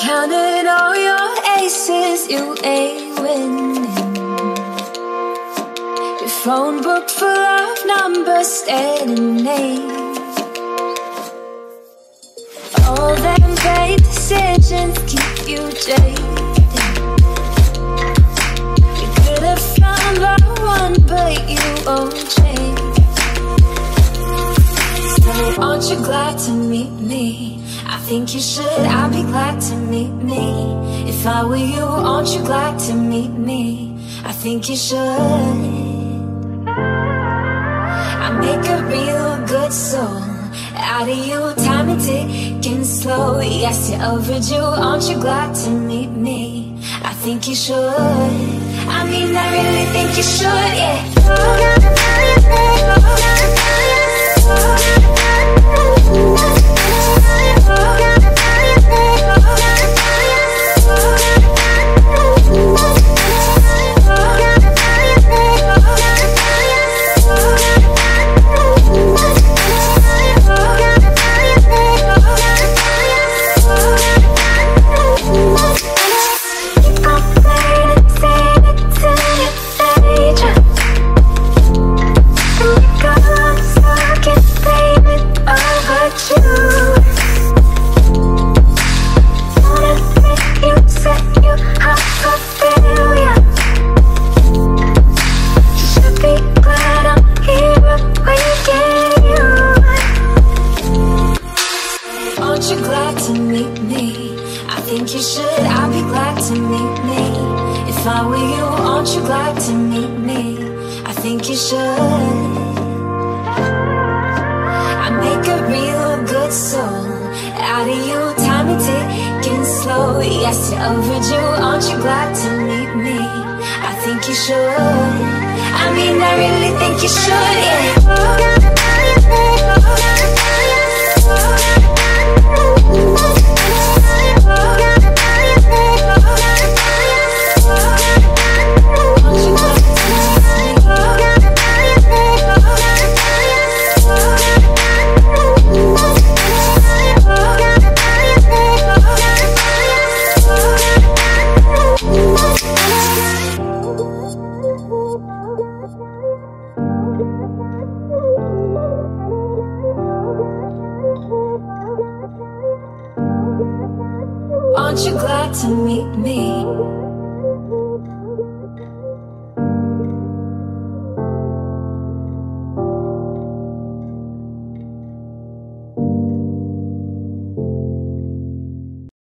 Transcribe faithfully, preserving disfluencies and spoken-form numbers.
counted all your aces, you ain't winning. Your phone book full of numbers, staring names. All them bad decisions keep you jaded. You could have found the one, but you won't change. So aren't you glad to meet me? I think you should, I'd be glad to meet me. If I were you, aren't you glad to meet me? I think you should. I make a real good soul out of you, time and ticking slow. Yes, you're overdue, aren't you glad to meet me? I think you should. I mean, I really think you should, yeah. Yes, you're overdue, aren't you glad to meet me? I think you should. I mean, I really think you should, yeah.